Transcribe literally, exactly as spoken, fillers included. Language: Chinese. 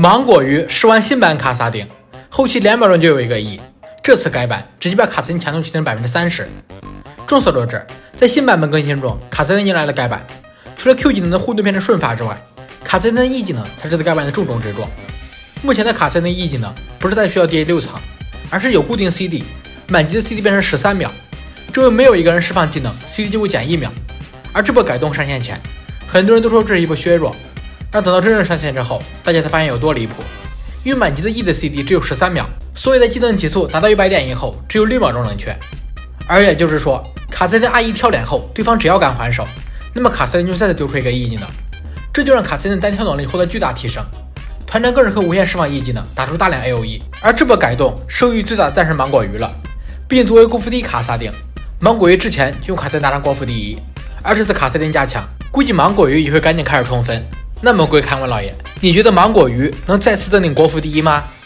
芒果鱼试玩新版卡萨丁，后期两秒钟就有一个亿。这次改版直接把卡萨丁强度提升 百分之三十。众所周知，在新版本更新中，卡萨丁迎来了改版。除了 Q 技能的互动变成顺发之外，卡萨丁的 E 技能才是这次改版的重中之重。目前的卡萨丁 E 技能不是在需要跌六层，而是有固定 C D， 满级的 C D 变成十三秒，周围没有一个人释放技能 ，C D 就会减一秒。而这波改动上线前，很多人都说这是一波削弱。但等到真正上线之后，大家才发现有多离谱。因为满级的 E 的 C D 只有十三秒，所以在技能提速达到一百点以后，只有六秒钟冷却。而也就是说，卡萨丁 R 一跳脸后，对方只要敢还手，那么卡萨丁就再次丢出一个 E 技能，这就让卡萨丁的单挑能力获得巨大提升。团战更是可无限释放 E 技能，打出大量 A O E。而这波改动受益最大的暂时芒果鱼了，毕竟作为国服第一卡萨丁，芒果鱼之前就用卡萨丁拿上国服第一，而这次卡萨丁加强，估计芒果鱼也会赶紧开始冲分。那么，各位看官老爷，你觉得芒果鱼能再次登顶国服第一吗？